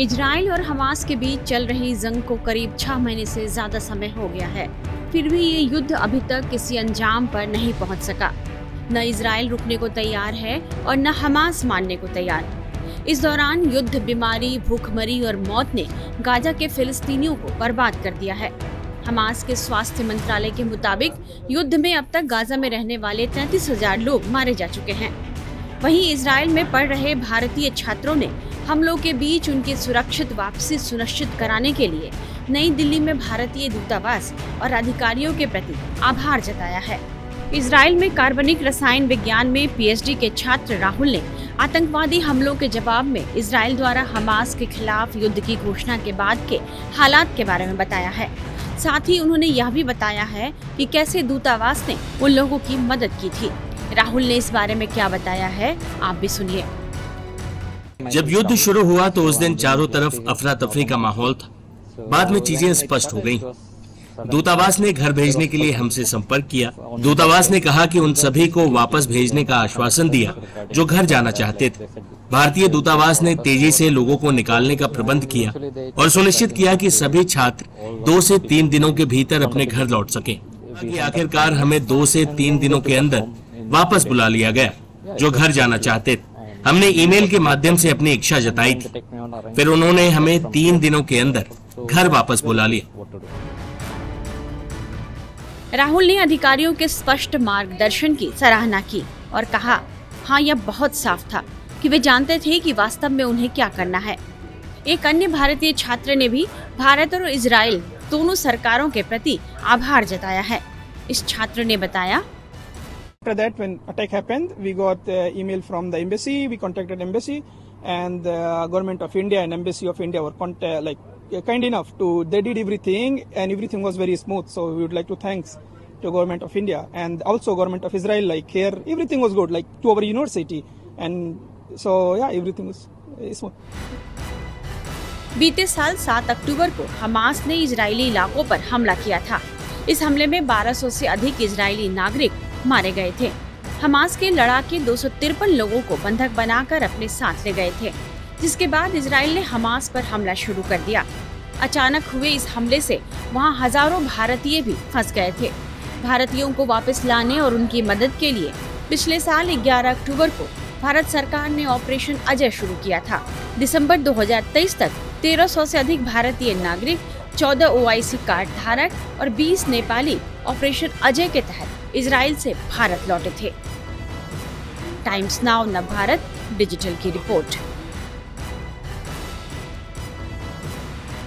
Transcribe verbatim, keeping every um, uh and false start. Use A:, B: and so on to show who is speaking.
A: Israel और Hamas के बीच चल रही जंग को करीब छह महीने से ज्यादा समय हो गया है, फिर भी ये युद्ध अभी तक किसी अंजाम पर नहीं पहुंच सका। न इजराइल रुकने को तैयार है और न हमास मानने को तैयार। इस दौरान युद्ध, बीमारी, भूखमरी और मौत ने गाजा के फिलिस्तीनियों को बर्बाद कर दिया है। हमास के स्वास्थ्य मंत्रालय के मुताबिक युद्ध में अब तक गाजा में रहने वाले तैंतीस हजार लोग मारे जा चुके हैं। वहीं इजराइल में पढ़ रहे भारतीय छात्रों ने हमलों के बीच उनकी सुरक्षित वापसी सुनिश्चित कराने के लिए नई दिल्ली में भारतीय दूतावास और अधिकारियों के प्रति आभार जताया है। इजराइल में कार्बनिक रसायन विज्ञान में पीएचडी के छात्र राहुल ने आतंकवादी हमलों के जवाब में इजराइल द्वारा हमास के खिलाफ युद्ध की घोषणा के बाद के हालात के बारे में बताया है। साथ ही उन्होंने यह भी बताया है कि कैसे दूतावास ने उन लोगों की मदद की थी। राहुल ने इस बारे में क्या बताया है, आप भी सुनिए।
B: जब युद्ध शुरू हुआ तो उस दिन चारों तरफ अफरा तफरी का माहौल था। बाद में चीजें स्पष्ट हो गईं। दूतावास ने घर भेजने के लिए हमसे संपर्क किया। दूतावास ने कहा कि उन सभी को वापस भेजने का आश्वासन दिया जो घर जाना चाहते थे। भारतीय दूतावास ने तेजी से लोगों को निकालने का प्रबंध किया और सुनिश्चित किया कि सभी छात्र दो से तीन दिनों के भीतर अपने घर लौट सकें। आखिरकार हमें दो से तीन दिनों के अंदर वापस बुला लिया गया जो घर जाना चाहते थे। हमने ईमेल के माध्यम से अपनी इच्छा जताई थी, फिर उन्होंने हमें तीन दिनों के अंदर घर वापस बुला लिया।
A: राहुल ने अधिकारियों के स्पष्ट मार्गदर्शन की सराहना की और कहा, हाँ, यह बहुत साफ था कि वे जानते थे कि वास्तव में उन्हें क्या करना है। एक अन्य भारतीय छात्र ने भी भारत और इजराइल दोनों सरकारों के प्रति आभार जताया है। इस छात्र ने बताया,
C: After that, when attack happened, we got uh, email from the embassy. We contacted embassy, and the uh, government of India and embassy of India were contact, like uh, kind enough to. They did everything, and everything was very smooth. So we would like to thanks to government of India and also government of Israel. Like here, everything was good. Like to our university, and so yeah, everything was uh, smooth.
A: बीते साल सात अक्टूबर को Hamas ने Israeli इलाकों पर हमला किया था। इस हमले में बारह सौ से अधिक इजरायली नागरिक मारे गए थे। हमास के लड़ाके दो सौ तिरपन लोगों को बंधक बनाकर अपने साथ ले गए थे, जिसके बाद इजराइल ने हमास पर हमला शुरू कर दिया। अचानक हुए इस हमले से वहां हजारों भारतीय भी फंस गए थे। भारतीयों को वापस लाने और उनकी मदद के लिए पिछले साल ग्यारह अक्टूबर को भारत सरकार ने ऑपरेशन अजय शुरू किया था। दिसंबर दो हजार तेईस तक तेरह सौ से अधिक भारतीय नागरिक, चौदह ओआईसी कार्ड धारक और बीस नेपाली ऑपरेशन अजय के तहत इजराइल से भारत लौटे थे। टाइम्स नाउ नव भारत डिजिटल की रिपोर्ट।